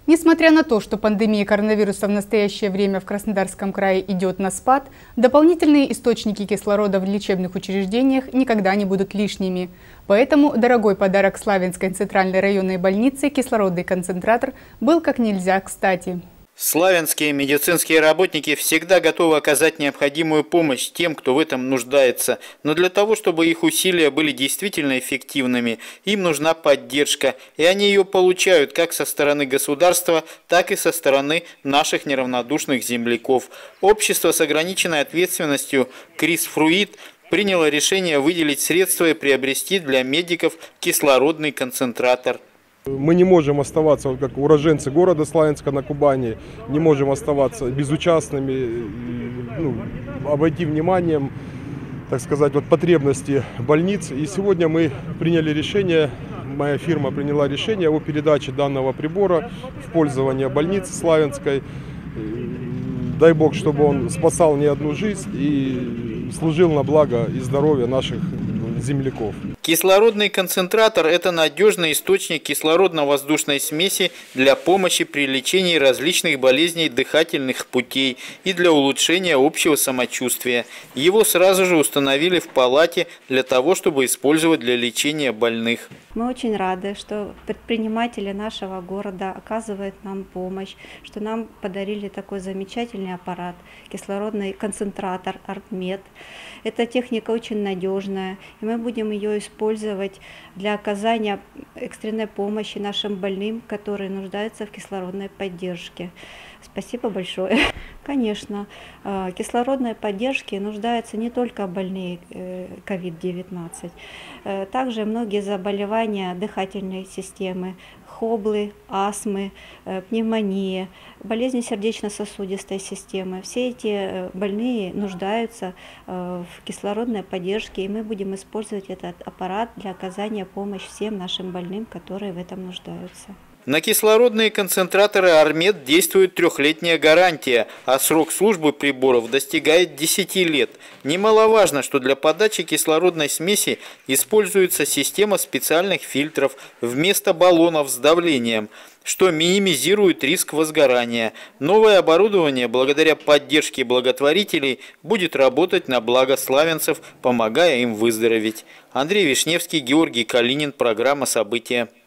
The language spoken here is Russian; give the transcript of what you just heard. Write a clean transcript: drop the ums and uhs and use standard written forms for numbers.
Несмотря на то, что пандемия коронавируса в настоящее время в Краснодарском крае идет на спад, дополнительные источники кислорода в лечебных учреждениях никогда не будут лишними. Поэтому дорогой подарок Славянской центральной районной больницы – кислородный концентратор – был как нельзя кстати. Славянские медицинские работники всегда готовы оказать необходимую помощь тем, кто в этом нуждается. Но для того, чтобы их усилия были действительно эффективными, им нужна поддержка. И они ее получают как со стороны государства, так и со стороны наших неравнодушных земляков. Общество с ограниченной ответственностью «Крис Фруит» приняло решение выделить средства и приобрести для медиков кислородный концентратор. Мы не можем оставаться, как уроженцы города Славянска на Кубани, не можем оставаться безучастными, обойти вниманием, так сказать, потребности больниц. И сегодня мы приняли решение, моя фирма приняла решение о передаче данного прибора в пользование больницы Славянской. Дай Бог, чтобы он спасал не одну жизнь и служил на благо и здоровье наших земляков. Кислородный концентратор – это надежный источник кислородно-воздушной смеси для помощи при лечении различных болезней дыхательных путей и для улучшения общего самочувствия. Его сразу же установили в палате для того, чтобы использовать для лечения больных. Мы очень рады, что предприниматели нашего города оказывают нам помощь, что нам подарили такой замечательный аппарат, кислородный концентратор «Артмед». Эта техника очень надежная, и мы будем ее использовать для оказания экстренной помощи нашим больным, которые нуждаются в кислородной поддержке. Спасибо большое. Конечно, кислородной поддержке нуждаются не только больные COVID-19, также многие заболевания дыхательной системы, хоблы, астмы, пневмония, болезни сердечно-сосудистой системы. Все эти больные нуждаются в кислородной поддержке, и мы будем использовать этот аппарат для оказания помощи всем нашим больным, которые в этом нуждаются. На кислородные концентраторы «Артмед» действует 3-летняя гарантия, а срок службы приборов достигает 10 лет. Немаловажно, что для подачи кислородной смеси используется система специальных фильтров вместо баллонов с давлением, что минимизирует риск возгорания. Новое оборудование, благодаря поддержке благотворителей, будет работать на благо славянцев, помогая им выздороветь. Андрей Вишневский, Георгий Калинин, программа «События».